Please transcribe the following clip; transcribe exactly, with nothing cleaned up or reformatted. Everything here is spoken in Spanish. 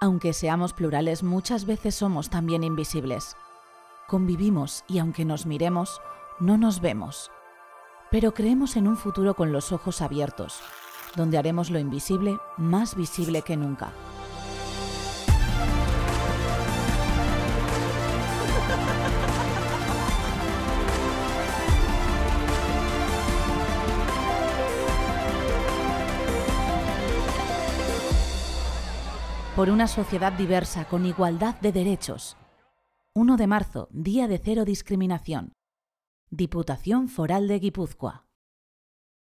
Aunque seamos plurales, muchas veces somos también invisibles. Convivimos y aunque nos miremos, no nos vemos. Pero creemos en un futuro con los ojos abiertos, donde haremos lo invisible más visible que nunca. Por una sociedad diversa con igualdad de derechos. uno de marzo, Día de Cero Discriminación. Diputación Foral de Guipúzcoa.